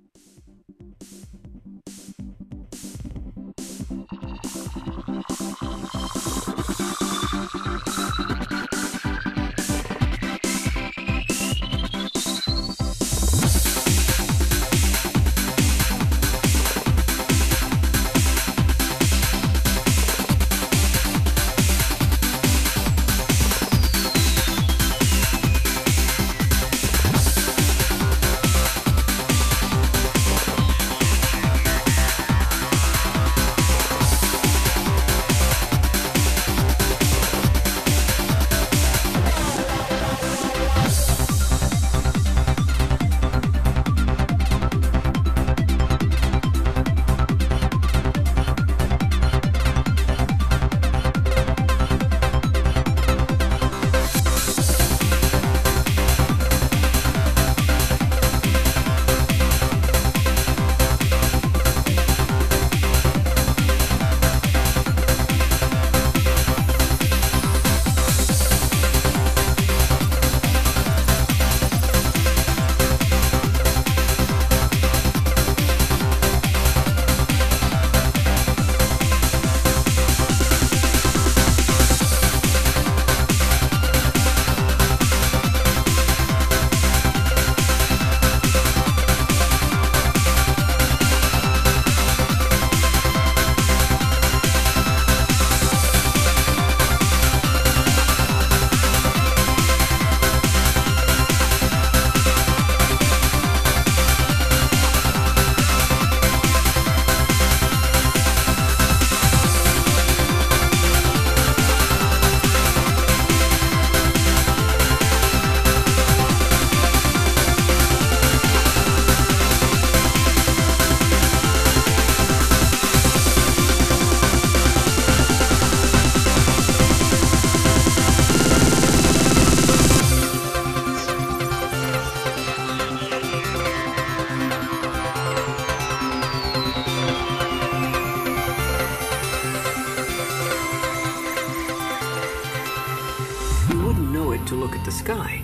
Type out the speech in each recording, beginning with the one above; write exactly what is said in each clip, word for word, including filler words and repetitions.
To look at the sky.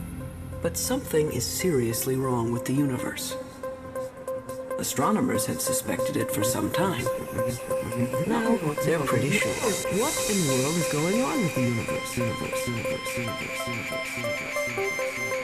But something is seriously wrong with the universe. Astronomers had suspected it for some time. Now they're pretty sure. What in the world is going on with the universe? Universe, universe, universe, universe, universe, universe.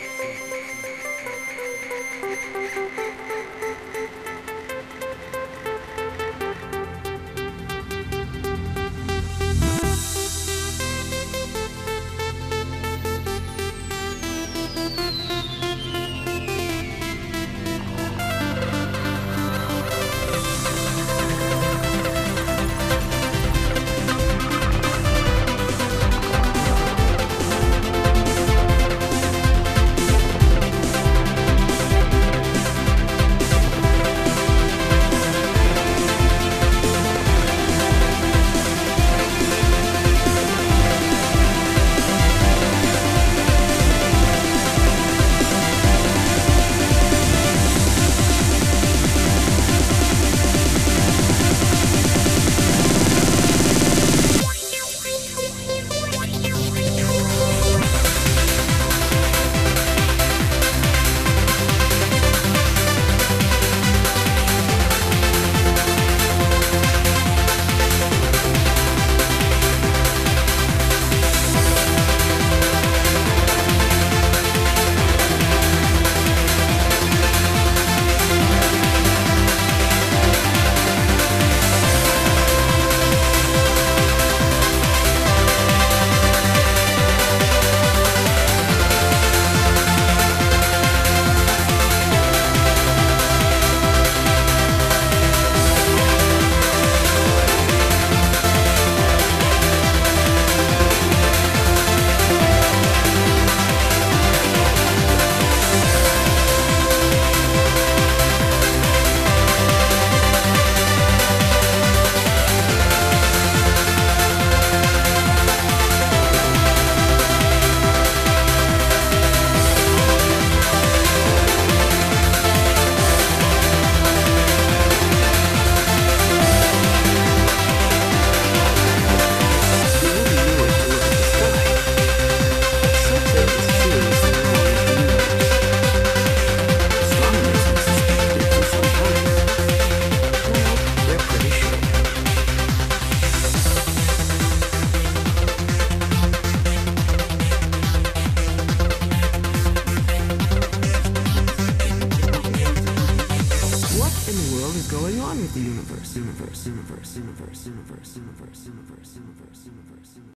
world is going on with the universe? Universe, universe, universe, universe, universe, universe, universe, universe, universe.